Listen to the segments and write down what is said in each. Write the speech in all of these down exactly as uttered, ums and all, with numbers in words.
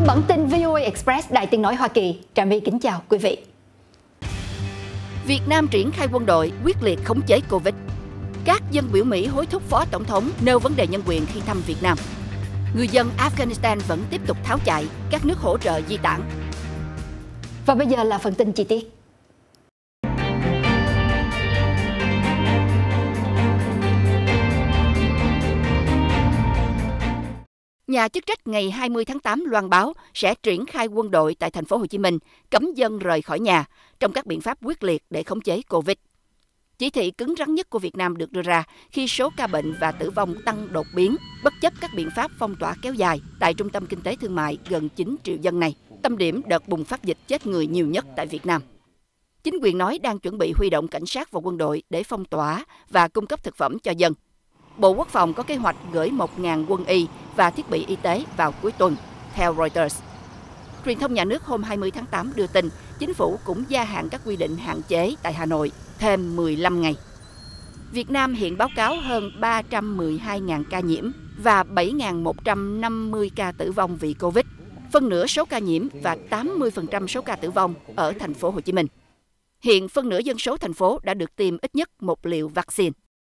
Bản tin vê o a Express Đài Tiếng nói Hoa Kỳ, Trà My kính chào quý vị. Việt Nam triển khai quân đội quyết liệt khống chế Covid. Các dân biểu Mỹ hối thúc Phó Tổng thống nêu vấn đề nhân quyền khi thăm Việt Nam. Người dân Afghanistan vẫn tiếp tục tháo chạy, các nước hỗ trợ di tản. Và bây giờ là phần tin chi tiết. Nhà chức trách ngày hai mươi tháng tám loan báo sẽ triển khai quân đội tại thành phố Hồ Chí Minh, cấm dân rời khỏi nhà trong các biện pháp quyết liệt để khống chế Covid. Chỉ thị cứng rắn nhất của Việt Nam được đưa ra khi số ca bệnh và tử vong tăng đột biến, bất chấp các biện pháp phong tỏa kéo dài tại trung tâm kinh tế thương mại gần chín triệu dân này, tâm điểm đợt bùng phát dịch chết người nhiều nhất tại Việt Nam. Chính quyền nói đang chuẩn bị huy động cảnh sát và quân đội để phong tỏa và cung cấp thực phẩm cho dân. Bộ Quốc phòng có kế hoạch gửi một nghìn quân y và thiết bị y tế vào cuối tuần, theo Reuters. Truyền thông nhà nước hôm hai mươi tháng tám đưa tin, chính phủ cũng gia hạn các quy định hạn chế tại Hà Nội thêm mười lăm ngày. Việt Nam hiện báo cáo hơn ba trăm mười hai nghìn ca nhiễm và bảy nghìn một trăm năm mươi ca tử vong vì Covid. Phân nửa số ca nhiễm và tám mươi phần trăm số ca tử vong ở thành phố Hồ Chí Minh. Hiện phân nửa dân số thành phố đã được tiêm ít nhất một liều vaccine.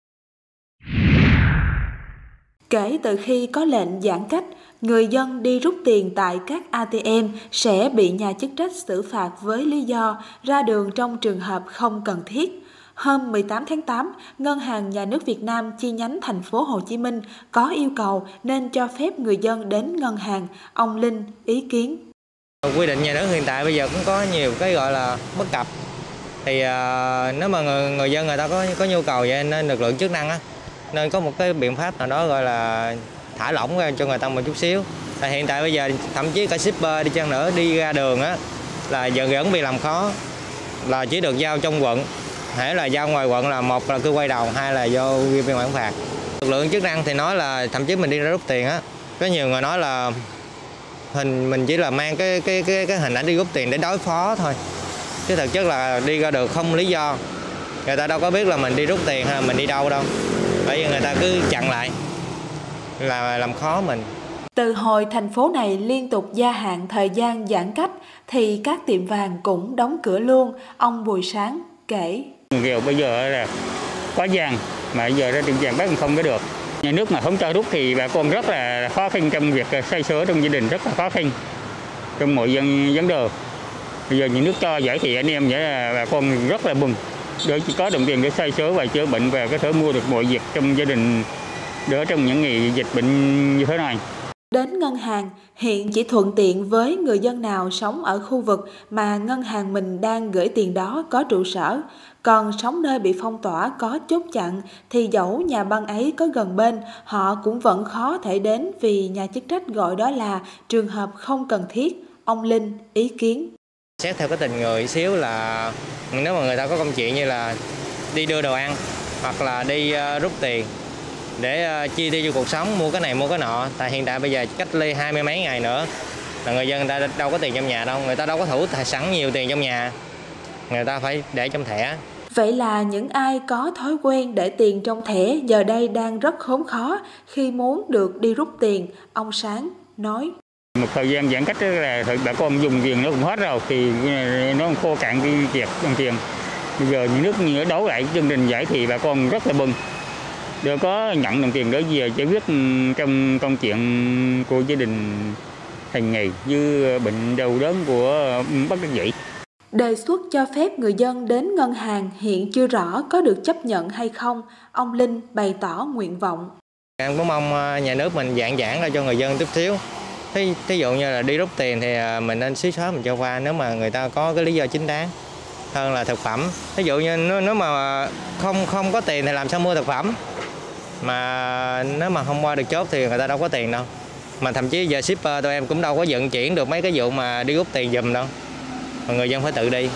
Kể từ khi có lệnh giãn cách, người dân đi rút tiền tại các a tê em sẽ bị nhà chức trách xử phạt với lý do ra đường trong trường hợp không cần thiết. Hôm mười tám tháng tám, Ngân hàng Nhà nước Việt Nam chi nhánh thành phố Hồ Chí Minh có yêu cầu nên cho phép người dân đến ngân hàng. Ông Linh ý kiến. Quy định nhà nước hiện tại bây giờ cũng có nhiều cái gọi là bất cập. Thì uh, nếu mà người, người dân người ta có có nhu cầu vậy nên lực lượng chức năng á, nên có một cái biện pháp nào đó gọi là thả lỏng ra cho người ta một chút xíu. Tại hiện tại bây giờ thậm chí cả shipper đi chăng nữa đi ra đường á là giờ vẫn bị làm khó, là chỉ được giao trong quận, hễ là giao ngoài quận là một là cứ quay đầu, hai là do ghi biên bản phạt. Lực lượng chức năng thì nói là thậm chí mình đi ra rút tiền á, có nhiều người nói là hình mình chỉ là mang cái cái cái cái hình ảnh đi rút tiền để đối phó thôi, chứ thực chất là đi ra đường không lý do. Người ta đâu có biết là mình đi rút tiền hay là mình đi đâu đâu, bởi vì người ta cứ chặn lại là làm khó mình. Từ hồi thành phố này liên tục gia hạn thời gian giãn cách thì các tiệm vàng cũng đóng cửa luôn. Ông Bùi Sáng kể. Kiểu bây giờ là quá vàng mà giờ ra tiệm vàng bắt không có được. Nhà nước mà không cho rút thì bà con rất là khó khăn trong việc xoay sở trong gia đình, rất là khó khăn trong mọi dân vấn đề. Bây giờ nhà nước cho vậy thì anh em vậy là bà con rất là mừng. Để chỉ có đồng tiền để xoay sở và chữa bệnh và có thể mua được mọi việc trong gia đình đỡ trong những ngày dịch bệnh như thế này. Đến ngân hàng hiện chỉ thuận tiện với người dân nào sống ở khu vực mà ngân hàng mình đang gửi tiền đó có trụ sở. Còn sống nơi bị phong tỏa có chốt chặn thì dẫu nhà băng ấy có gần bên, họ cũng vẫn khó thể đến vì nhà chức trách gọi đó là trường hợp không cần thiết. Ông Linh ý kiến. Xét theo cái tình người xíu là nếu mà người ta có công chuyện như là đi đưa đồ ăn hoặc là đi uh, rút tiền để uh, chi tiêu cho cuộc sống, mua cái này mua cái nọ. Tại hiện tại bây giờ cách ly hai mươi mấy ngày nữa là người dân người ta đâu có tiền trong nhà đâu, người ta đâu có thủ sẵn nhiều tiền trong nhà, người ta phải để trong thẻ. Vậy là những ai có thói quen để tiền trong thẻ giờ đây đang rất khốn khó khi muốn được đi rút tiền, ông Sáng nói. Một thời gian giãn cách là bà con dùng tiền nó cũng hết rồi thì nó khô cạn cái việc đồng tiền. Bây giờ những nước như đấu lại chương trình giải thì bà con rất là mừng. Đều có nhận đồng tiền đó về giải quyết trong công chuyện của gia đình hàng ngày như bệnh đau đớn của bất đắc dĩ. Đề xuất cho phép người dân đến ngân hàng hiện chưa rõ có được chấp nhận hay không, ông Linh bày tỏ nguyện vọng. Em cũng mong nhà nước mình giãn giãn ra cho người dân chút xíu. Thí, thí dụ như là đi rút tiền thì mình nên xí xóa mình cho qua nếu mà người ta có cái lý do chính đáng hơn là thực phẩm. Ví dụ như nếu mà không không có tiền thì làm sao mua thực phẩm, mà nếu mà không qua được chốt thì người ta đâu có tiền đâu. Mà thậm chí giờ shipper tụi em cũng đâu có vận chuyển được mấy cái vụ mà đi rút tiền giùm đâu, mà người dân phải tự đi,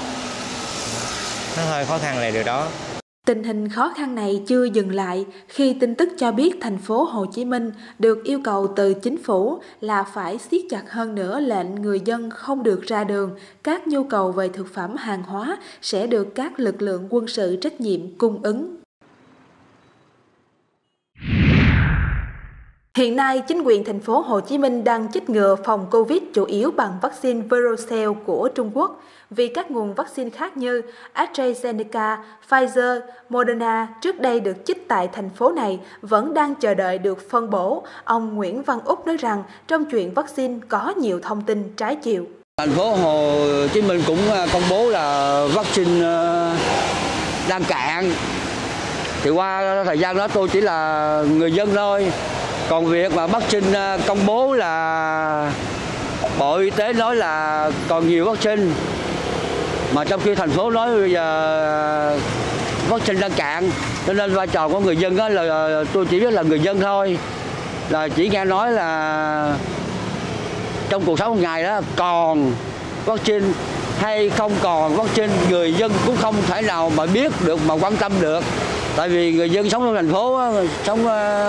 nó hơi khó khăn là điều đó. Tình hình khó khăn này chưa dừng lại khi tin tức cho biết thành phố Hồ Chí Minh được yêu cầu từ chính phủ là phải siết chặt hơn nữa lệnh người dân không được ra đường. Các nhu cầu về thực phẩm hàng hóa sẽ được các lực lượng quân sự trách nhiệm cung ứng. Hiện nay, chính quyền thành phố Hồ Chí Minh đang chích ngừa phòng Covid chủ yếu bằng vaccine Verocell của Trung Quốc, vì các nguồn vaccine khác như AstraZeneca, Pfizer, Moderna trước đây được chích tại thành phố này vẫn đang chờ đợi được phân bổ. Ông Nguyễn Văn Úc nói rằng trong chuyện vaccine có nhiều thông tin trái chiều. Thành phố Hồ Chí Minh cũng công bố là vaccine đang cạn. Thì qua thời gian đó tôi chỉ là người dân thôi. Còn việc mà vaccine công bố là Bộ Y tế nói là còn nhiều vaccine, mà trong khi thành phố nói bây giờ vaccine đang cạn, cho nên vai trò của người dân đó là tôi chỉ biết là người dân thôi, là chỉ nghe nói là trong cuộc sống một ngày đó còn vaccine hay không còn vaccine, người dân cũng không thể nào mà biết được, mà quan tâm được. Tại vì người dân sống trong thành phố, sống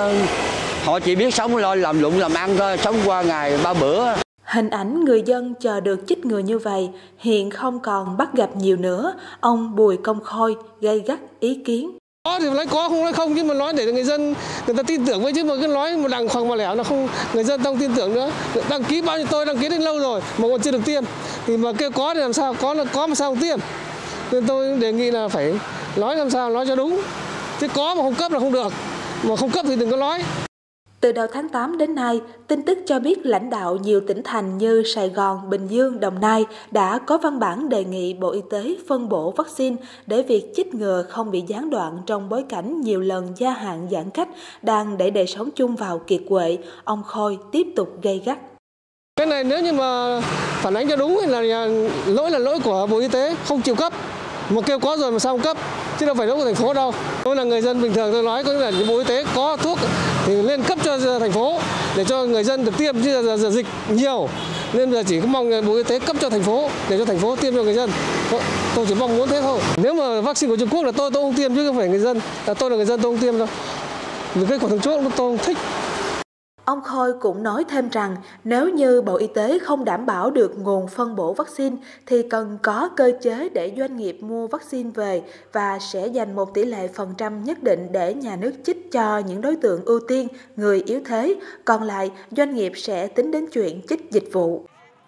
họ chỉ biết sống lo làm lụng làm ăn thôi, sống qua ngày ba bữa. Hình ảnh người dân chờ được chích ngừa như vậy hiện không còn bắt gặp nhiều nữa. Ông Bùi Công Khôi gay gắt ý kiến. Có thì nói có, không nói không, chứ mà nói để người dân người ta tin tưởng với, chứ mà cứ nói một đằng khoằng mà lẻo nó không, người dân không tin tưởng nữa. Đăng ký bao nhiêu, tôi đăng ký đến lâu rồi mà còn chưa được tiêm, thì mà kêu có thì làm sao có, là có mà sao không tiêm. Nên tôi đề nghị là phải nói làm sao nói cho đúng, chứ có mà không cấp là không được, mà không cấp thì đừng có nói. Từ đầu tháng tám đến nay, tin tức cho biết lãnh đạo nhiều tỉnh thành như Sài Gòn, Bình Dương, Đồng Nai đã có văn bản đề nghị Bộ Y tế phân bổ vaccine để việc chích ngừa không bị gián đoạn trong bối cảnh nhiều lần gia hạn giãn cách đang đẩy đời sống chung vào kiệt quệ. Ông Khôi tiếp tục gay gắt. Cái này nếu như mà phản ánh cho đúng thì là lỗi là lỗi của Bộ Y tế không chịu cấp, mà kêu có rồi mà sao không cấp, chứ đâu phải lỗi của thành phố đâu. Tôi là người dân bình thường, tôi nói có là Bộ Y tế có thuốc thì lên cấp cho thành phố để cho người dân được tiêm, chứ giờ, giờ dịch nhiều nên giờ chỉ có mong Bộ Y tế cấp cho thành phố để cho thành phố tiêm cho người dân. Tôi chỉ mong muốn thế thôi. Nếu mà vaccine của Trung Quốc là tôi tôi không tiêm, chứ không phải người dân. Là tôi là người dân tôi không tiêm đâu. Vì cái của Trung Quốc tôi không thích. Ông Khôi cũng nói thêm rằng nếu như Bộ Y tế không đảm bảo được nguồn phân bổ vaccine thì cần có cơ chế để doanh nghiệp mua vaccine về và sẽ dành một tỷ lệ phần trăm nhất định để nhà nước chích cho những đối tượng ưu tiên, người yếu thế, còn lại doanh nghiệp sẽ tính đến chuyện chích dịch vụ.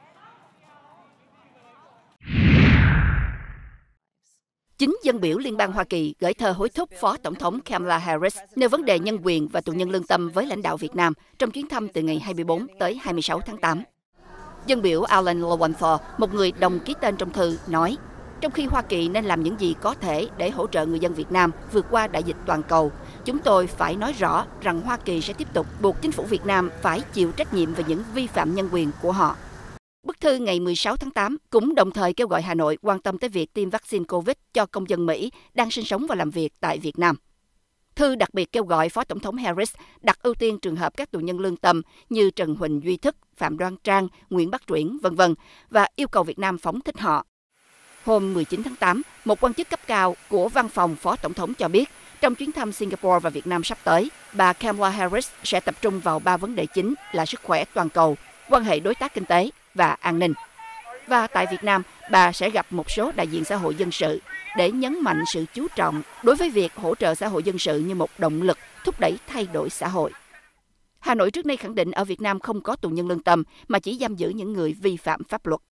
Chính dân biểu Liên bang Hoa Kỳ gửi thơ hối thúc Phó Tổng thống Kamala Harris nêu vấn đề nhân quyền và tù nhân lương tâm với lãnh đạo Việt Nam trong chuyến thăm từ ngày hai mươi bốn tới hai mươi sáu tháng tám. Dân biểu Alan Lowenthal, một người đồng ký tên trong thư, nói trong khi Hoa Kỳ nên làm những gì có thể để hỗ trợ người dân Việt Nam vượt qua đại dịch toàn cầu, chúng tôi phải nói rõ rằng Hoa Kỳ sẽ tiếp tục buộc chính phủ Việt Nam phải chịu trách nhiệm về những vi phạm nhân quyền của họ. Bức thư ngày mười sáu tháng tám cũng đồng thời kêu gọi Hà Nội quan tâm tới việc tiêm vaccine Covid cho công dân Mỹ đang sinh sống và làm việc tại Việt Nam. Thư đặc biệt kêu gọi Phó Tổng thống Harris đặt ưu tiên trường hợp các tù nhân lương tâm như Trần Huỳnh Duy Thức, Phạm Đoan Trang, Nguyễn Bắc Truyển, vân vân và yêu cầu Việt Nam phóng thích họ. Hôm mười chín tháng tám, một quan chức cấp cao của Văn phòng Phó Tổng thống cho biết trong chuyến thăm Singapore và Việt Nam sắp tới, bà Kamala Harris sẽ tập trung vào ba vấn đề chính là sức khỏe toàn cầu, quan hệ đối tác kinh tế và an ninh. Và tại Việt Nam, bà sẽ gặp một số đại diện xã hội dân sự để nhấn mạnh sự chú trọng đối với việc hỗ trợ xã hội dân sự như một động lực thúc đẩy thay đổi xã hội. Hà Nội trước nay khẳng định ở Việt Nam không có tù nhân lương tâm mà chỉ giam giữ những người vi phạm pháp luật.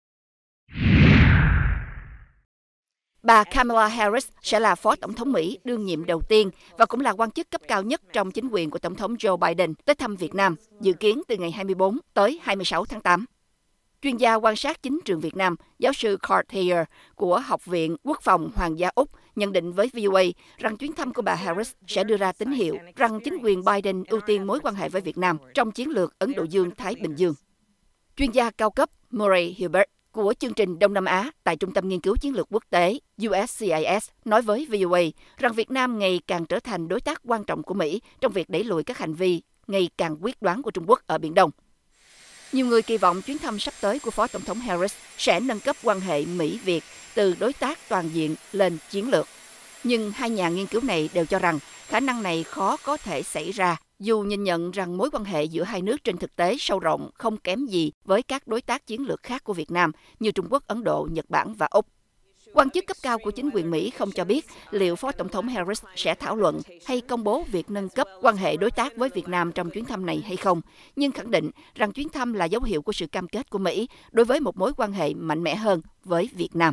Bà Kamala Harris sẽ là Phó Tổng thống Mỹ đương nhiệm đầu tiên và cũng là quan chức cấp cao nhất trong chính quyền của Tổng thống Joe Biden tới thăm Việt Nam, dự kiến từ ngày hai mươi bốn tới hai mươi sáu tháng tám. Chuyên gia quan sát chính trường Việt Nam, giáo sư Cart Thayer của Học viện Quốc phòng Hoàng gia Úc nhận định với vê o a rằng chuyến thăm của bà Harris sẽ đưa ra tín hiệu rằng chính quyền Biden ưu tiên mối quan hệ với Việt Nam trong chiến lược Ấn Độ Dương-Thái Bình Dương. Chuyên gia cao cấp Murray Hilbert của chương trình Đông Nam Á tại Trung tâm Nghiên cứu Chiến lược Quốc tế U S C I S nói với vê o a rằng Việt Nam ngày càng trở thành đối tác quan trọng của Mỹ trong việc đẩy lùi các hành vi ngày càng quyết đoán của Trung Quốc ở Biển Đông. Nhiều người kỳ vọng chuyến thăm sắp tới của Phó Tổng thống Harris sẽ nâng cấp quan hệ Mỹ-Việt từ đối tác toàn diện lên chiến lược. Nhưng hai nhà nghiên cứu này đều cho rằng khả năng này khó có thể xảy ra, dù nhìn nhận rằng mối quan hệ giữa hai nước trên thực tế sâu rộng không kém gì với các đối tác chiến lược khác của Việt Nam như Trung Quốc, Ấn Độ, Nhật Bản và Úc. Quan chức cấp cao của chính quyền Mỹ không cho biết liệu Phó Tổng thống Harris sẽ thảo luận hay công bố việc nâng cấp quan hệ đối tác với Việt Nam trong chuyến thăm này hay không, nhưng khẳng định rằng chuyến thăm là dấu hiệu của sự cam kết của Mỹ đối với một mối quan hệ mạnh mẽ hơn với Việt Nam.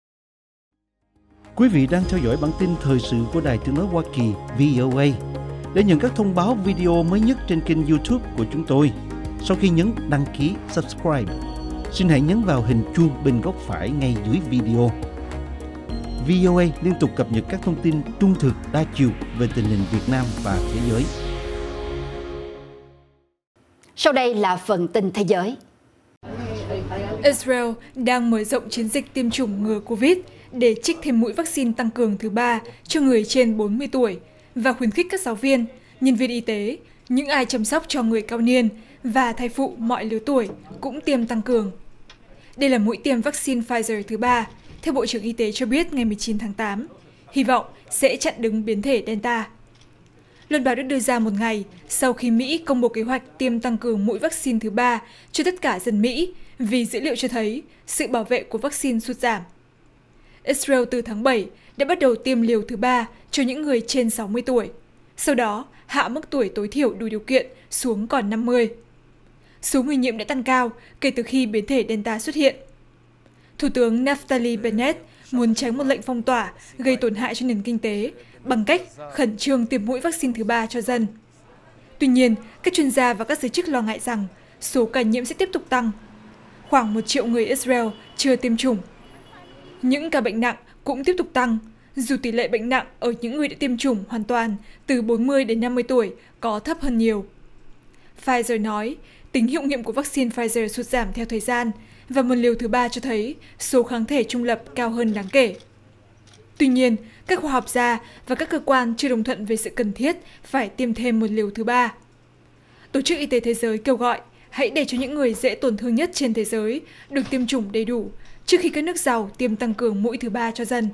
Quý vị đang theo dõi bản tin thời sự của Đài Tiếng nói Hoa Kỳ V O A. Để nhận các thông báo video mới nhất trên kênh YouTube của chúng tôi, sau khi nhấn đăng ký subscribe, xin hãy nhấn vào hình chuông bên góc phải ngay dưới video. V O A liên tục cập nhật các thông tin trung thực, đa chiều về tình hình Việt Nam và thế giới. Sau đây là phần tin thế giới. Israel đang mở rộng chiến dịch tiêm chủng ngừa Covid để trích thêm mũi vaccine tăng cường thứ ba cho người trên bốn mươi tuổi và khuyến khích các giáo viên, nhân viên y tế, những ai chăm sóc cho người cao niên và thai phụ mọi lứa tuổi cũng tiêm tăng cường. Đây là mũi tiêm vaccine Pfizer thứ ba, theo Bộ trưởng Y tế cho biết ngày mười chín tháng tám, hy vọng sẽ chặn đứng biến thể Delta. Luận báo được đưa ra một ngày sau khi Mỹ công bố kế hoạch tiêm tăng cường mũi vaccine thứ ba cho tất cả dân Mỹ vì dữ liệu cho thấy sự bảo vệ của vaccine sụt giảm. Israel từ tháng bảy đã bắt đầu tiêm liều thứ ba cho những người trên sáu mươi tuổi, sau đó hạ mức tuổi tối thiểu đủ điều kiện xuống còn năm mươi. Số người nhiễm đã tăng cao kể từ khi biến thể Delta xuất hiện. Thủ tướng Naftali Bennett muốn tránh một lệnh phong tỏa gây tổn hại cho nền kinh tế bằng cách khẩn trương tiêm mũi vaccine thứ ba cho dân. Tuy nhiên, các chuyên gia và các giới chức lo ngại rằng số ca nhiễm sẽ tiếp tục tăng. Khoảng một triệu người Israel chưa tiêm chủng. Những ca bệnh nặng cũng tiếp tục tăng, dù tỷ lệ bệnh nặng ở những người đã tiêm chủng hoàn toàn từ bốn mươi đến năm mươi tuổi có thấp hơn nhiều. Pfizer nói, tính hiệu nghiệm của vaccine Pfizer sụt giảm theo thời gian và một liều thứ ba cho thấy số kháng thể trung lập cao hơn đáng kể. Tuy nhiên, các khoa học gia và các cơ quan chưa đồng thuận về sự cần thiết phải tiêm thêm một liều thứ ba. Tổ chức Y tế Thế giới kêu gọi hãy để cho những người dễ tổn thương nhất trên thế giới được tiêm chủng đầy đủ trước khi các nước giàu tiêm tăng cường mũi thứ ba cho dân.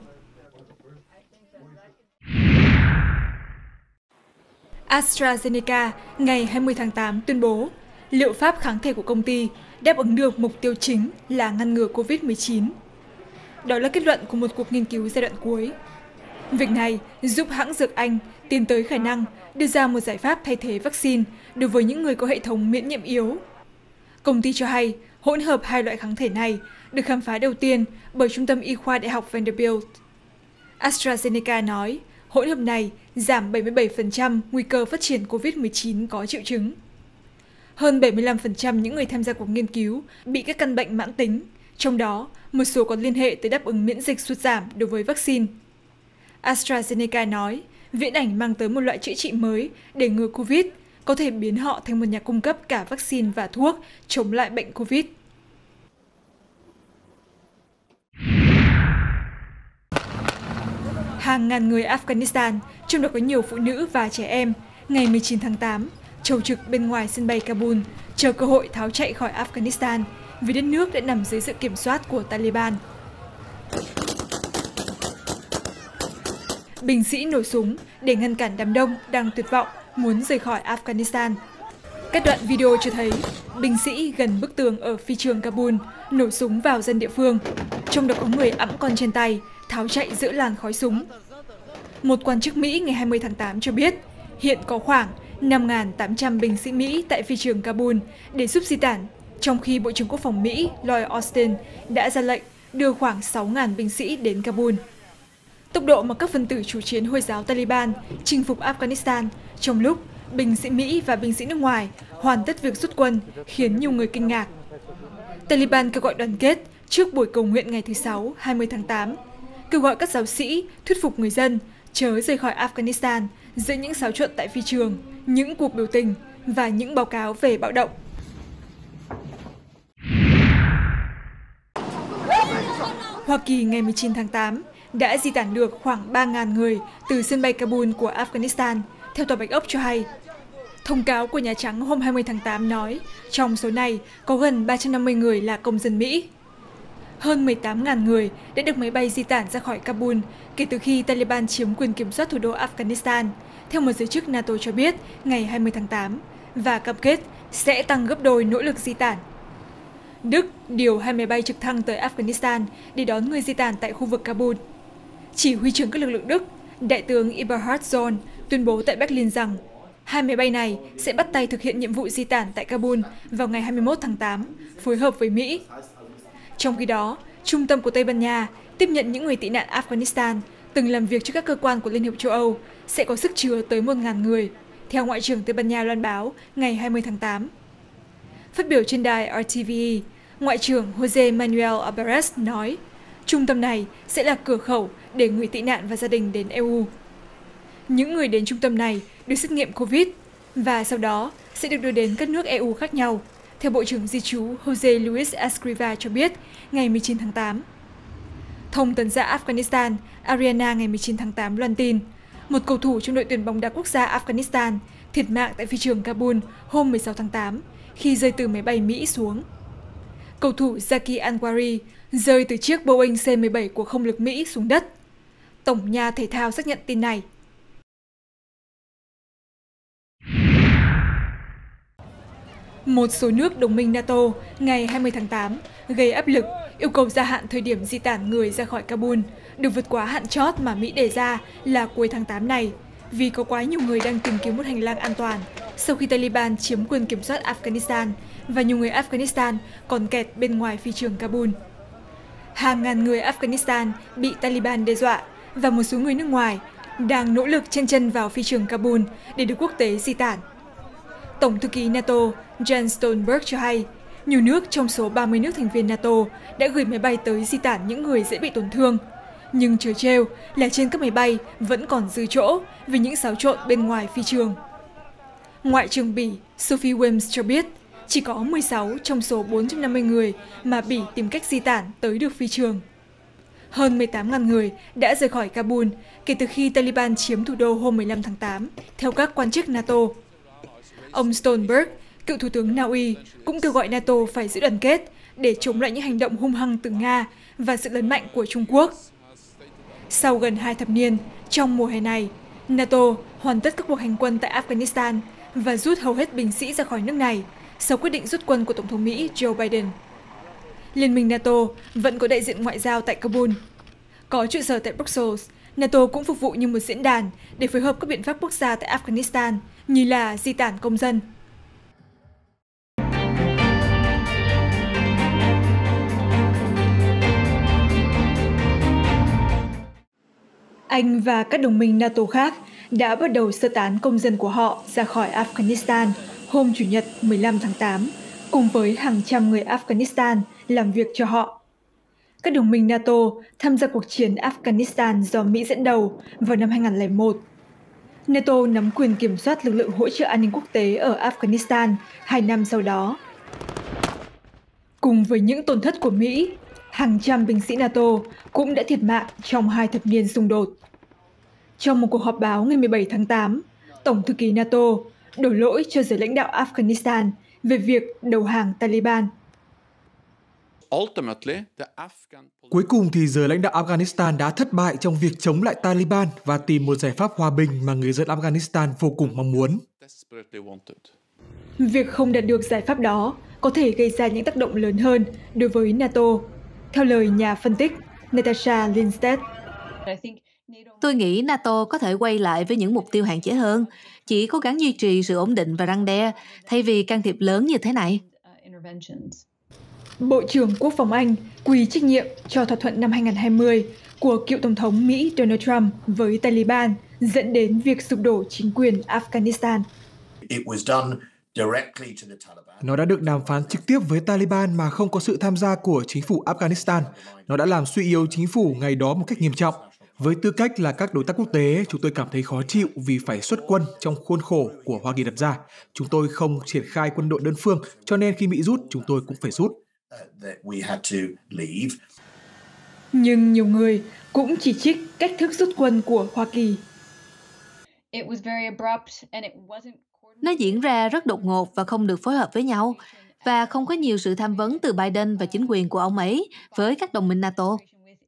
AstraZeneca ngày hai mươi tháng tám tuyên bố liệu pháp kháng thể của công ty đáp ứng được mục tiêu chính là ngăn ngừa Covid mười chín. Đó là kết luận của một cuộc nghiên cứu giai đoạn cuối. Việc này giúp hãng dược Anh tiến tới khả năng đưa ra một giải pháp thay thế vaccine đối với những người có hệ thống miễn nhiễm yếu. Công ty cho hay hỗn hợp hai loại kháng thể này được khám phá đầu tiên bởi Trung tâm Y khoa Đại học Vanderbilt. AstraZeneca nói hỗn hợp này giảm bảy mươi bảy phần trăm nguy cơ phát triển Covid mười chín có triệu chứng. Hơn bảy mươi lăm phần trăm những người tham gia cuộc nghiên cứu bị các căn bệnh mãn tính, trong đó một số có liên hệ tới đáp ứng miễn dịch sụt giảm đối với vaccine. AstraZeneca nói viễn ảnh mang tới một loại chữa trị mới để ngừa Covid, có thể biến họ thành một nhà cung cấp cả vaccine và thuốc chống lại bệnh Covid. Hàng ngàn người Afghanistan, trong đó có nhiều phụ nữ và trẻ em, ngày mười chín tháng tám, chầu trực bên ngoài sân bay Kabul, chờ cơ hội tháo chạy khỏi Afghanistan vì đất nước đã nằm dưới sự kiểm soát của Taliban. Binh sĩ nổ súng để ngăn cản đám đông đang tuyệt vọng muốn rời khỏi Afghanistan. Các đoạn video cho thấy binh sĩ gần bức tường ở phi trường Kabul nổ súng vào dân địa phương, trong đó có người ẵm con trên tay, tháo chạy giữa làn khói súng. Một quan chức Mỹ ngày hai mươi tháng tám cho biết hiện có khoảng năm nghìn tám trăm binh sĩ Mỹ tại phi trường Kabul để giúp di tản, trong khi Bộ trưởng Quốc phòng Mỹ Lloyd Austin đã ra lệnh đưa khoảng sáu nghìn binh sĩ đến Kabul. Tốc độ mà các phần tử chủ chiến Hồi giáo Taliban chinh phục Afghanistan trong lúc binh sĩ Mỹ và binh sĩ nước ngoài hoàn tất việc rút quân khiến nhiều người kinh ngạc. Taliban kêu gọi đoàn kết trước buổi cầu nguyện ngày thứ Sáu hai mươi tháng tám, kêu gọi các giáo sĩ thuyết phục người dân chớ rời khỏi Afghanistan giữa những xáo trộn tại phi trường, những cuộc biểu tình và những báo cáo về bạo động. Hoa Kỳ ngày mười chín tháng tám đã di tản được khoảng ba nghìn người từ sân bay Kabul của Afghanistan, theo Tòa Bạch Ốc cho hay. Thông cáo của Nhà Trắng hôm hai mươi tháng tám nói trong số này có gần ba trăm năm mươi người là công dân Mỹ. Hơn mười tám nghìn người đã được máy bay di tản ra khỏi Kabul kể từ khi Taliban chiếm quyền kiểm soát thủ đô Afghanistan, theo một giới chức NATO cho biết ngày hai mươi tháng tám, và cam kết sẽ tăng gấp đôi nỗ lực di tản. Đức điều hai máy bay trực thăng tới Afghanistan để đón người di tản tại khu vực Kabul. Chỉ huy trưởng các lực lượng Đức, Đại tướng Eberhard Zorn tuyên bố tại Berlin rằng hai máy bay này sẽ bắt tay thực hiện nhiệm vụ di tản tại Kabul vào ngày hai mươi mốt tháng tám, phối hợp với Mỹ. Trong khi đó, trung tâm của Tây Ban Nha tiếp nhận những người tị nạn Afghanistan từng làm việc cho các cơ quan của Liên hiệp châu Âu sẽ có sức chứa tới một nghìn người, theo Ngoại trưởng Tây Ban Nha loan báo ngày hai mươi tháng tám. Phát biểu trên đài R T V E, Ngoại trưởng Jose Manuel Albares nói, trung tâm này sẽ là cửa khẩu để người tị nạn và gia đình đến E U. Những người đến trung tâm này được xét nghiệm Covid và sau đó sẽ được đưa đến các nước E U khác nhau, theo Bộ trưởng Di trú Jose Luis Escrivá cho biết ngày mười chín tháng tám. Thông tấn xã Afghanistan Ariana ngày mười chín tháng tám loan tin, một cầu thủ trong đội tuyển bóng đá quốc gia Afghanistan thiệt mạng tại phi trường Kabul hôm mười sáu tháng tám khi rơi từ máy bay Mỹ xuống. Cầu thủ Zaki Anwari rơi từ chiếc Boeing C mười bảy của không lực Mỹ xuống đất. Tổng nhà thể thao xác nhận tin này. Một số nước đồng minh NATO ngày hai mươi tháng tám gây áp lực yêu cầu gia hạn thời điểm di tản người ra khỏi Kabul được vượt quá hạn chót mà Mỹ đề ra là cuối tháng tám này, vì có quá nhiều người đang tìm kiếm một hành lang an toàn sau khi Taliban chiếm quyền kiểm soát Afghanistan và nhiều người Afghanistan còn kẹt bên ngoài phi trường Kabul. Hàng ngàn người Afghanistan bị Taliban đe dọa và một số người nước ngoài đang nỗ lực chen chân vào phi trường Kabul để được quốc tế di tản. Tổng thư ký NATO Jens Stoltenberg cho hay, nhiều nước trong số ba mươi nước thành viên NATO đã gửi máy bay tới di tản những người dễ bị tổn thương. Nhưng trớ trêu là trên các máy bay vẫn còn dư chỗ vì những xáo trộn bên ngoài phi trường. Ngoại trưởng Bỉ Sophie Wilmes cho biết, chỉ có mười sáu trong số bốn trăm năm mươi người mà Bỉ tìm cách di tản tới được phi trường. Hơn mười tám nghìn người đã rời khỏi Kabul kể từ khi Taliban chiếm thủ đô hôm mười lăm tháng tám, theo các quan chức NATO. Ông Stoltenberg, cựu thủ tướng Na Uy, cũng kêu gọi NATO phải giữ đoàn kết để chống lại những hành động hung hăng từ Nga và sự lớn mạnh của Trung Quốc. Sau gần hai thập niên, trong mùa hè này, NATO hoàn tất các cuộc hành quân tại Afghanistan và rút hầu hết binh sĩ ra khỏi nước này sau quyết định rút quân của Tổng thống Mỹ Joe Biden. Liên minh NATO vẫn có đại diện ngoại giao tại Kabul. Có trụ sở tại Brussels, NATO cũng phục vụ như một diễn đàn để phối hợp các biện pháp quốc gia tại Afghanistan như là di tản công dân. Anh và các đồng minh NATO khác đã bắt đầu sơ tán công dân của họ ra khỏi Afghanistan hôm Chủ nhật mười lăm tháng tám, cùng với hàng trăm người Afghanistan làm việc cho họ. Các đồng minh NATO tham gia cuộc chiến Afghanistan do Mỹ dẫn đầu vào năm hai nghìn không trăm lẻ một. NATO nắm quyền kiểm soát lực lượng hỗ trợ an ninh quốc tế ở Afghanistan hai năm sau đó. Cùng với những tổn thất của Mỹ, hàng trăm binh sĩ NATO cũng đã thiệt mạng trong hai thập niên xung đột. Trong một cuộc họp báo ngày mười bảy tháng tám, Tổng thư ký NATO đổ lỗi cho giới lãnh đạo Afghanistan về việc đầu hàng Taliban. Cuối cùng thì giới lãnh đạo Afghanistan đã thất bại trong việc chống lại Taliban và tìm một giải pháp hòa bình mà người dân Afghanistan vô cùng mong muốn. Việc không đạt được giải pháp đó có thể gây ra những tác động lớn hơn đối với NATO, theo lời nhà phân tích Natasha Lindstedt. Tôi nghĩ NATO có thể quay lại với những mục tiêu hạn chế hơn, chỉ cố gắng duy trì sự ổn định và răn đe, thay vì can thiệp lớn như thế này. Bộ trưởng Quốc phòng Anh quy trách nhiệm cho thỏa thuận năm hai nghìn không trăm hai mươi của cựu Tổng thống Mỹ Donald Trump với Taliban dẫn đến việc sụp đổ chính quyền Afghanistan. Nó đã được đàm phán trực tiếp với Taliban mà không có sự tham gia của chính phủ Afghanistan. Nó đã làm suy yếu chính phủ ngày đó một cách nghiêm trọng. Với tư cách là các đối tác quốc tế, chúng tôi cảm thấy khó chịu vì phải xuất quân trong khuôn khổ của Hoa Kỳ đặt ra. Chúng tôi không triển khai quân đội đơn phương, cho nên khi Mỹ rút, chúng tôi cũng phải rút. Nhưng nhiều người cũng chỉ trích cách thức rút quân của Hoa Kỳ. Nó diễn ra rất đột ngột và không được phối hợp với nhau, và không có nhiều sự tham vấn từ Biden và chính quyền của ông ấy với các đồng minh NATO.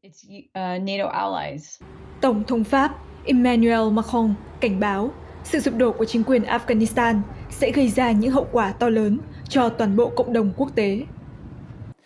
Tổng thống Pháp Emmanuel Macron cảnh báo sự sụp đổ của chính quyền Afghanistan sẽ gây ra những hậu quả to lớn cho toàn bộ cộng đồng quốc tế.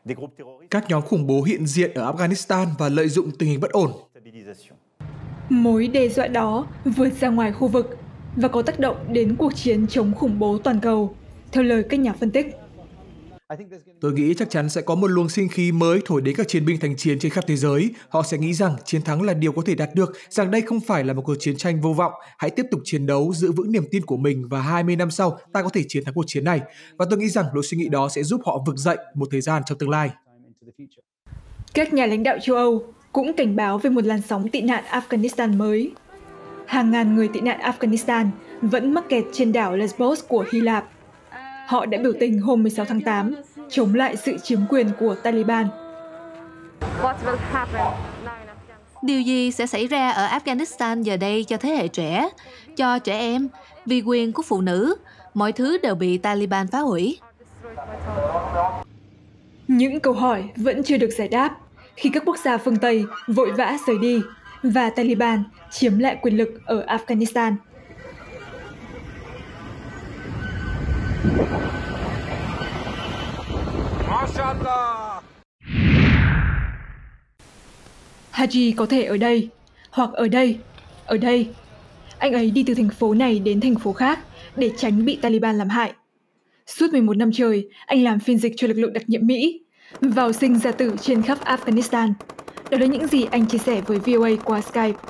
Các nhóm khủng bố hiện diện ở Afghanistan và lợi dụng tình hình bất ổn. Mối đe dọa đó vượt ra ngoài khu vực và có tác động đến cuộc chiến chống khủng bố toàn cầu, theo lời các nhà phân tích. Tôi nghĩ chắc chắn sẽ có một luồng sinh khí mới thổi đến các chiến binh thành chiến trên khắp thế giới. Họ sẽ nghĩ rằng chiến thắng là điều có thể đạt được, rằng đây không phải là một cuộc chiến tranh vô vọng. Hãy tiếp tục chiến đấu, giữ vững niềm tin của mình và hai mươi năm sau ta có thể chiến thắng cuộc chiến này. Và tôi nghĩ rằng lối suy nghĩ đó sẽ giúp họ vực dậy một thời gian trong tương lai. Các nhà lãnh đạo châu Âu cũng cảnh báo về một làn sóng tị nạn Afghanistan mới. Hàng ngàn người tị nạn Afghanistan vẫn mắc kẹt trên đảo Lesbos của Hy Lạp. Họ đã biểu tình hôm mười sáu tháng tám chống lại sự chiếm quyền của Taliban. Điều gì sẽ xảy ra ở Afghanistan giờ đây cho thế hệ trẻ, cho trẻ em, vì quyền của phụ nữ, mọi thứ đều bị Taliban phá hủy. Những câu hỏi vẫn chưa được giải đáp khi các quốc gia phương Tây vội vã rời đi và Taliban chiếm lại quyền lực ở Afghanistan. Haji có thể ở đây, hoặc ở đây, ở đây. Anh ấy đi từ thành phố này đến thành phố khác để tránh bị Taliban làm hại. Suốt mười một năm trời, anh làm phiên dịch cho lực lượng đặc nhiệm Mỹ, vào sinh ra tử trên khắp Afghanistan. Đó là những gì anh chia sẻ với vê o a qua Skype.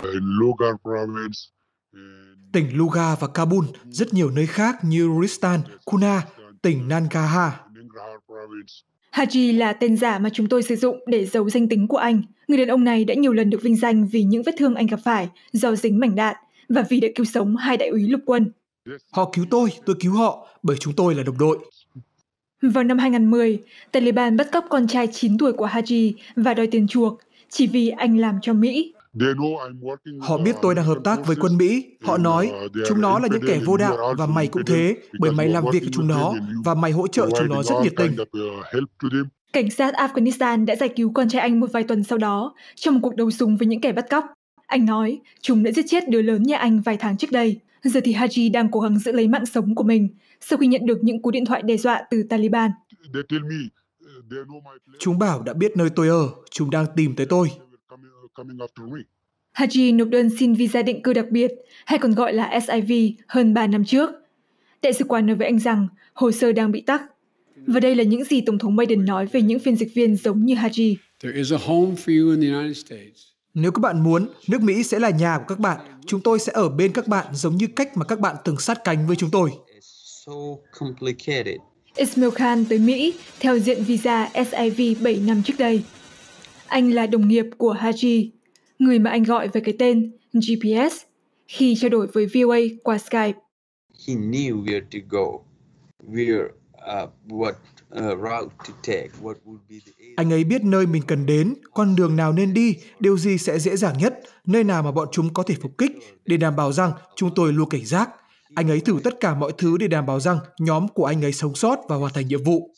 Tỉnh Lugar và Kabul, rất nhiều nơi khác như Ruristan, Kuna, tỉnh Nangarhar. Haji là tên giả mà chúng tôi sử dụng để giấu danh tính của anh. Người đàn ông này đã nhiều lần được vinh danh vì những vết thương anh gặp phải do dính mảnh đạn và vì đã cứu sống hai đại úy lục quân. Họ cứu tôi, tôi cứu họ, bởi chúng tôi là đồng đội. Vào năm hai không một không, Taliban bắt cóc con trai chín tuổi của Haji và đòi tiền chuộc chỉ vì anh làm cho Mỹ. Họ biết tôi đang hợp tác với quân Mỹ. Họ nói, chúng nó là những kẻ vô đạo và mày cũng thế, bởi mày làm việc với chúng nó và mày hỗ trợ chúng nó rất nhiệt tình. Cảnh sát Afghanistan đã giải cứu con trai anh một vài tuần sau đó trong một cuộc đấu súng với những kẻ bắt cóc. Anh nói, chúng đã giết chết đứa lớn nhà anh vài tháng trước đây. Giờ thì Haji đang cố gắng giữ lấy mạng sống của mình sau khi nhận được những cú điện thoại đe dọa từ Taliban. Chúng bảo đã biết nơi tôi ở, chúng đang tìm tới tôi. Haji nộp đơn xin visa định cư đặc biệt, hay còn gọi là ét i vê, hơn ba năm trước. Đại sứ quán nói với anh rằng hồ sơ đang bị tắc. Và đây là những gì Tổng thống Biden nói về những phiên dịch viên giống như Haji. Nếu các bạn muốn, nước Mỹ sẽ là nhà của các bạn. Chúng tôi sẽ ở bên các bạn giống như cách mà các bạn từng sát cánh với chúng tôi. Ismail Khan tới Mỹ theo diện visa ét i vê bảy năm trước đây. Anh là đồng nghiệp của Haji, người mà anh gọi với cái tên giê pê ét khi trao đổi với vê o a qua Skype. He knew where to go, where, uh, what uh, route to take, what would be the... Anh ấy biết nơi mình cần đến, con đường nào nên đi, điều gì sẽ dễ dàng nhất, nơi nào mà bọn chúng có thể phục kích, để đảm bảo rằng chúng tôi luôn cảnh giác. Anh ấy thử tất cả mọi thứ để đảm bảo rằng nhóm của anh ấy sống sót và hoàn thành nhiệm vụ.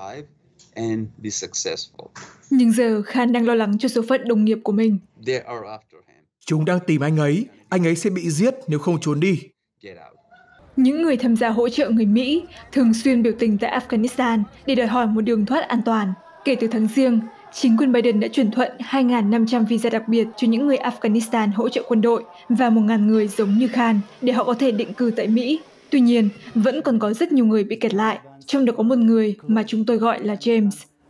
Nhưng giờ Khan đang lo lắng cho số phận đồng nghiệp của mình. Chúng đang tìm anh ấy, anh ấy sẽ bị giết nếu không trốn đi. Những người tham gia hỗ trợ người Mỹ thường xuyên biểu tình tại Afghanistan để đòi hỏi một đường thoát an toàn. Kể từ tháng Giêng, chính quyền Biden đã chuẩn thuận hai nghìn năm trăm visa đặc biệt cho những người Afghanistan hỗ trợ quân đội và một nghìn người giống như Khan để họ có thể định cư tại Mỹ. Tuy nhiên, vẫn còn có rất nhiều người bị kẹt lại, trong đó có một người mà chúng tôi gọi là James.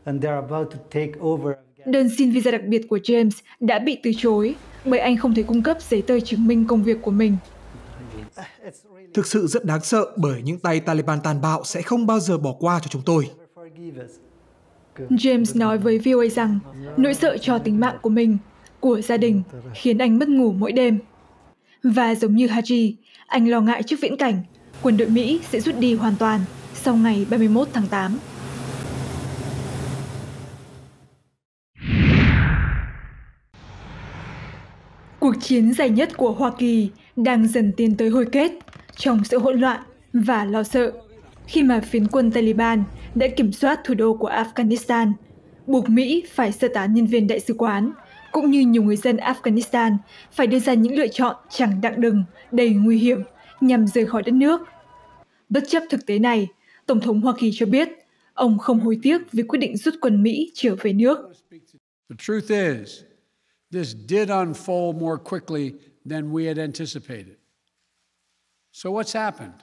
Đơn xin visa đặc biệt của James đã bị từ chối bởi anh không thể cung cấp giấy tờ chứng minh công việc của mình. Thực sự rất đáng sợ bởi những tay Taliban tàn bạo sẽ không bao giờ bỏ qua cho chúng tôi. James nói với vê o a rằng nỗi sợ cho tính mạng của mình, của gia đình khiến anh mất ngủ mỗi đêm. Và giống như Haji, anh lo ngại trước viễn cảnh quân đội Mỹ sẽ rút đi hoàn toàn sau ngày ba mươi mốt tháng tám. Cuộc chiến dài nhất của Hoa Kỳ đang dần tiến tới hồi kết trong sự hỗn loạn và lo sợ khi mà phiến quân Taliban đã kiểm soát thủ đô của Afghanistan, buộc Mỹ phải sơ tán nhân viên đại sứ quán, cũng như nhiều người dân Afghanistan phải đưa ra những lựa chọn chẳng đặng đừng, đầy nguy hiểm nhằm rời khỏi đất nước. Bất chấp thực tế này, Tổng thống Hoa Kỳ cho biết Ông không hối tiếc vì quyết định rút quân Mỹ trở về nước. The truth is, this did unfold more quickly than we had anticipated. So what's happened?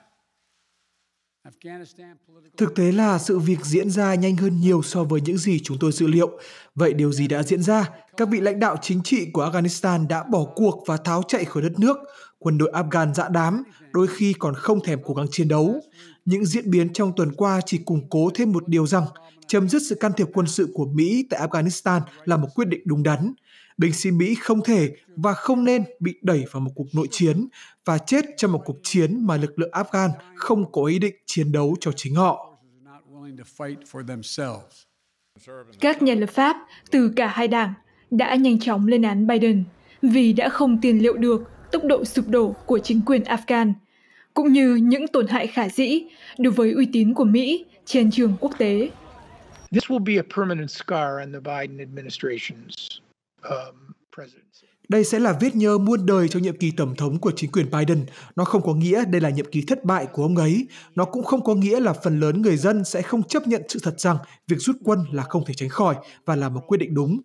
Thực tế là sự việc diễn ra nhanh hơn nhiều so với những gì chúng tôi dự liệu. Vậy điều gì đã diễn ra? Các vị lãnh đạo chính trị của Afghanistan đã bỏ cuộc và tháo chạy khỏi đất nước. Quân đội Afghan dã đám, đôi khi còn không thèm cố gắng chiến đấu. Những diễn biến trong tuần qua chỉ củng cố thêm một điều rằng chấm dứt sự can thiệp quân sự của Mỹ tại Afghanistan là một quyết định đúng đắn. Binh sĩ Mỹ không thể và không nên bị đẩy vào một cuộc nội chiến và chết trong một cuộc chiến mà lực lượng Afghan không có ý định chiến đấu cho chính họ. Các nhà lập pháp từ cả hai đảng đã nhanh chóng lên án Biden vì đã không tiền liệu được tốc độ sụp đổ của chính quyền Afghan, cũng như những tổn hại khả dĩ đối với uy tín của Mỹ trên trường quốc tế. This will be a permanent scar on the Biden administration's um, presidency. Đây sẽ là vết nhơ muôn đời trong nhiệm kỳ tổng thống của chính quyền Biden. Nó không có nghĩa đây là nhiệm kỳ thất bại của ông ấy. Nó cũng không có nghĩa là phần lớn người dân sẽ không chấp nhận sự thật rằng việc rút quân là không thể tránh khỏi và là một quyết định đúng.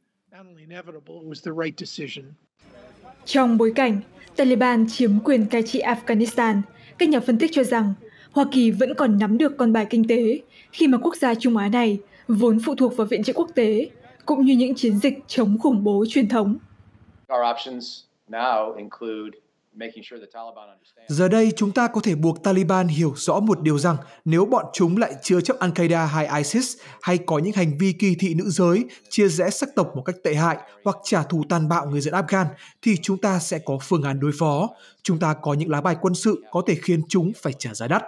Trong bối cảnh Taliban chiếm quyền cai trị Afghanistan, các nhà phân tích cho rằng Hoa Kỳ vẫn còn nắm được con bài kinh tế khi mà quốc gia Trung Á này vốn phụ thuộc vào viện trợ quốc tế, cũng như những chiến dịch chống khủng bố truyền thống. Giờ đây, chúng ta có thể buộc Taliban hiểu rõ một điều rằng nếu bọn chúng lại chứa chấp Al-Qaeda hay ISIS hay có những hành vi kỳ thị nữ giới, chia rẽ sắc tộc một cách tệ hại hoặc trả thù tàn bạo người dân Afghan, thì chúng ta sẽ có phương án đối phó. Chúng ta có những lá bài quân sự có thể khiến chúng phải trả giá đắt.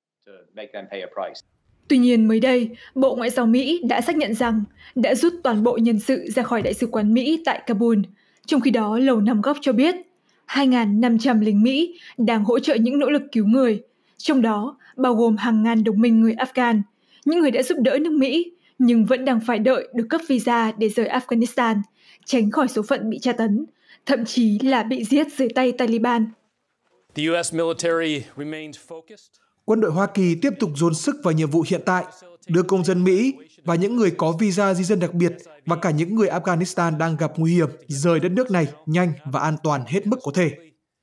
Tuy nhiên mới đây, Bộ Ngoại giao Mỹ đã xác nhận rằng đã rút toàn bộ nhân sự ra khỏi Đại sứ quán Mỹ tại Kabul. Trong khi đó, Lầu Năm Góc cho biết hai nghìn năm trăm lính Mỹ đang hỗ trợ những nỗ lực cứu người, trong đó bao gồm hàng ngàn đồng minh người Afghan, những người đã giúp đỡ nước Mỹ nhưng vẫn đang phải đợi được cấp visa để rời Afghanistan, tránh khỏi số phận bị tra tấn, thậm chí là bị giết dưới tay Taliban. The U S military remains focused. Quân đội Hoa Kỳ tiếp tục dồn sức vào nhiệm vụ hiện tại, đưa công dân Mỹ và những người có visa di dân đặc biệt và cả những người Afghanistan đang gặp nguy hiểm rời đất nước này nhanh và an toàn hết mức có thể.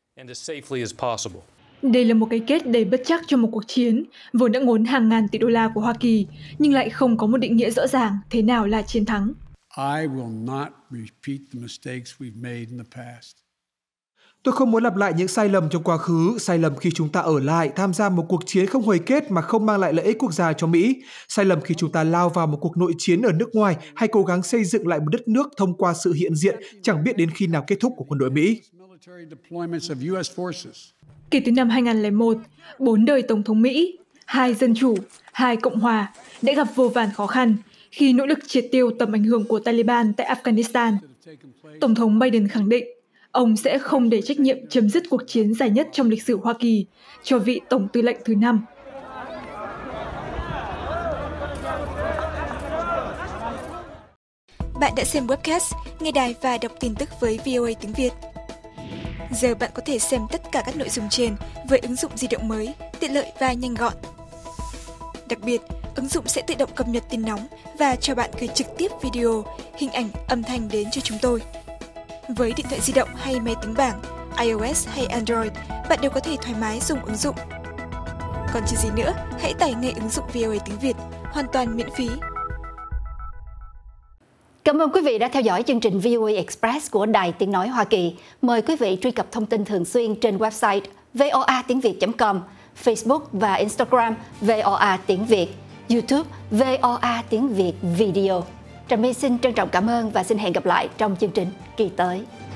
Đây là một cái kết đầy bất chắc cho một cuộc chiến vốn đã ngốn hàng ngàn tỷ đô la của Hoa Kỳ, nhưng lại không có một định nghĩa rõ ràng thế nào là chiến thắng. I will not repeat the mistakes we've made in the past. Tôi không muốn lặp lại những sai lầm trong quá khứ, sai lầm khi chúng ta ở lại tham gia một cuộc chiến không hồi kết mà không mang lại lợi ích quốc gia cho Mỹ, sai lầm khi chúng ta lao vào một cuộc nội chiến ở nước ngoài hay cố gắng xây dựng lại một đất nước thông qua sự hiện diện chẳng biết đến khi nào kết thúc của quân đội Mỹ. Kể từ năm hai nghìn lẻ một, bốn đời Tổng thống Mỹ, hai Dân Chủ, hai Cộng Hòa đã gặp vô vàn khó khăn khi nỗ lực triệt tiêu tầm ảnh hưởng của Taliban tại Afghanistan. Tổng thống Biden khẳng định ông sẽ không để trách nhiệm chấm dứt cuộc chiến dài nhất trong lịch sử Hoa Kỳ cho vị Tổng tư lệnh thứ năm. Bạn đã xem webcast, nghe đài và đọc tin tức với vê o a tiếng Việt. Giờ bạn có thể xem tất cả các nội dung trên với ứng dụng di động mới, tiện lợi và nhanh gọn. Đặc biệt, ứng dụng sẽ tự động cập nhật tin nóng và cho bạn gửi trực tiếp video, hình ảnh, âm thanh đến cho chúng tôi. Với điện thoại di động hay máy tính bảng, iOS hay Android, bạn đều có thể thoải mái dùng ứng dụng. Còn chờ gì nữa, hãy tải ngay ứng dụng vê o a tiếng Việt, hoàn toàn miễn phí. Cảm ơn quý vị đã theo dõi chương trình vê o a Express của Đài Tiếng Nói Hoa Kỳ. Mời quý vị truy cập thông tin thường xuyên trên website voa tiếng việt chấm com, Facebook và Instagram vê o a tiếng Việt, YouTube vê o a tiếng Việt Video. Trà My xin trân trọng cảm ơn và xin hẹn gặp lại trong chương trình kỳ tới.